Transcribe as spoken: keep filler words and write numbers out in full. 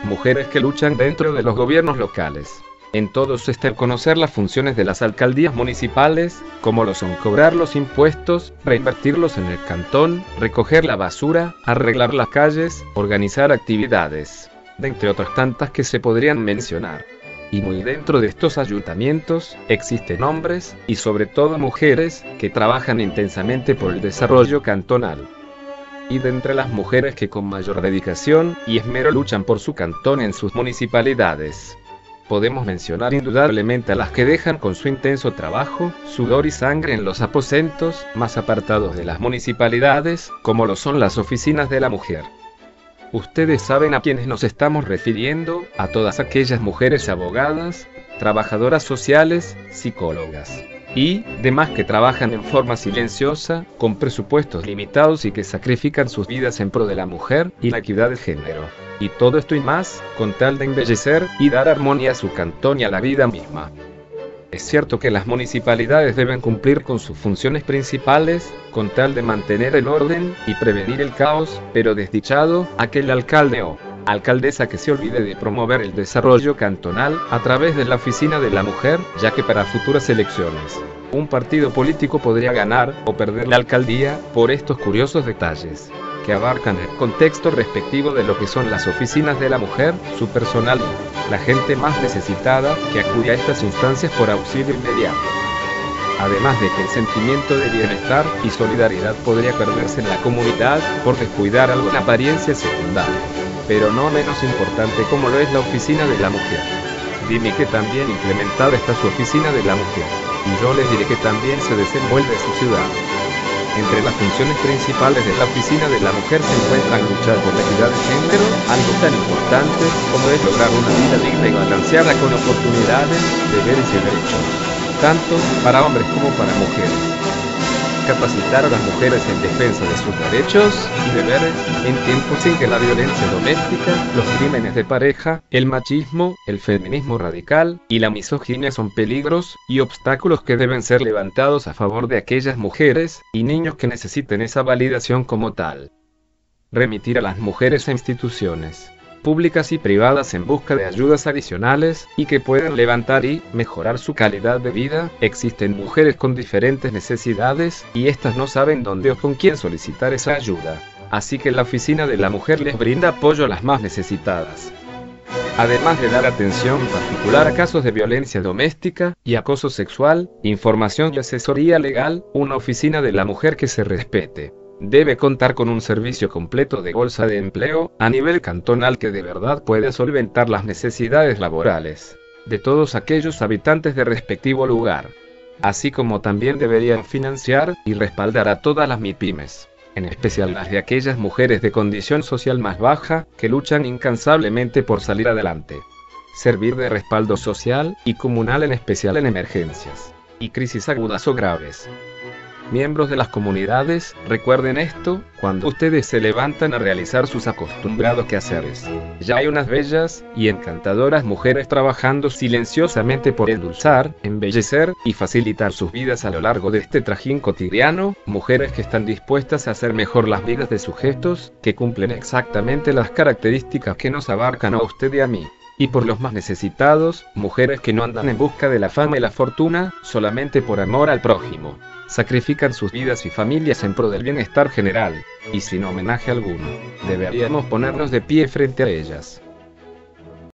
mujeres que luchan dentro de los gobiernos locales. En todos está el conocer las funciones de las alcaldías municipales, como lo son cobrar los impuestos, reinvertirlos en el cantón, recoger la basura, arreglar las calles, organizar actividades, de entre otras tantas que se podrían mencionar. Y muy dentro de estos ayuntamientos, existen hombres, y sobre todo mujeres, que trabajan intensamente por el desarrollo cantonal. Y de entre las mujeres que con mayor dedicación y esmero luchan por su cantón en sus municipalidades, podemos mencionar indudablemente a las que dejan con su intenso trabajo, sudor y sangre en los aposentos más apartados de las municipalidades, como lo son las oficinas de la mujer. Ustedes saben a quiénes nos estamos refiriendo, a todas aquellas mujeres abogadas, trabajadoras sociales, psicólogas y demás que trabajan en forma silenciosa, con presupuestos limitados y que sacrifican sus vidas en pro de la mujer y la equidad de género. Y todo esto y más, con tal de embellecer y dar armonía a su cantón y a la vida misma. Es cierto que las municipalidades deben cumplir con sus funciones principales, con tal de mantener el orden y prevenir el caos, pero desdichado aquel alcalde o alcaldesa que se olvide de promover el desarrollo cantonal a través de la oficina de la mujer, ya que para futuras elecciones, un partido político podría ganar o perder la alcaldía por estos curiosos detalles, que abarcan el contexto respectivo de lo que son las oficinas de la mujer, su personal y la gente más necesitada que acude a estas instancias por auxilio inmediato. Además de que el sentimiento de bienestar y solidaridad podría perderse en la comunidad por descuidar alguna apariencia secundaria, pero no menos importante como lo es la oficina de la mujer. Dime que también implementada está su oficina de la mujer, y yo les diré que también se desenvuelve su ciudad. Entre las funciones principales de la oficina de la mujer se encuentran luchar por la equidad de género, algo tan importante como es lograr una vida digna y balanceada con oportunidades, deberes y derechos, tanto para hombres como para mujeres. Capacitar a las mujeres en defensa de sus derechos y deberes, en tiempos en que la violencia doméstica, los crímenes de pareja, el machismo, el feminismo radical y la misoginia son peligros y obstáculos que deben ser levantados a favor de aquellas mujeres y niños que necesiten esa validación como tal. Remitir a las mujeres a instituciones públicas y privadas en busca de ayudas adicionales y que puedan levantar y mejorar su calidad de vida. Existen mujeres con diferentes necesidades y estas no saben dónde o con quién solicitar esa ayuda, así que la oficina de la mujer les brinda apoyo a las más necesitadas. Además de dar atención particular a casos de violencia doméstica y acoso sexual, información y asesoría legal, una oficina de la mujer que se respete debe contar con un servicio completo de bolsa de empleo a nivel cantonal que de verdad pueda solventar las necesidades laborales de todos aquellos habitantes de respectivo lugar, así como también deberían financiar y respaldar a todas las MIPYMES, en especial las de aquellas mujeres de condición social más baja que luchan incansablemente por salir adelante. Servir de respaldo social y comunal, en especial en emergencias y crisis agudas o graves. Miembros de las comunidades, recuerden esto, cuando ustedes se levantan a realizar sus acostumbrados quehaceres. Ya hay unas bellas y encantadoras mujeres trabajando silenciosamente por endulzar, embellecer y facilitar sus vidas a lo largo de este trajín cotidiano, mujeres que están dispuestas a hacer mejor las vidas de sujetos, que cumplen exactamente las características que nos abarcan a usted y a mí. Y por los más necesitados, mujeres que no andan en busca de la fama y la fortuna, solamente por amor al prójimo. Sacrifican sus vidas y familias en pro del bienestar general, y sin homenaje alguno. Deberíamos ponernos de pie frente a ellas.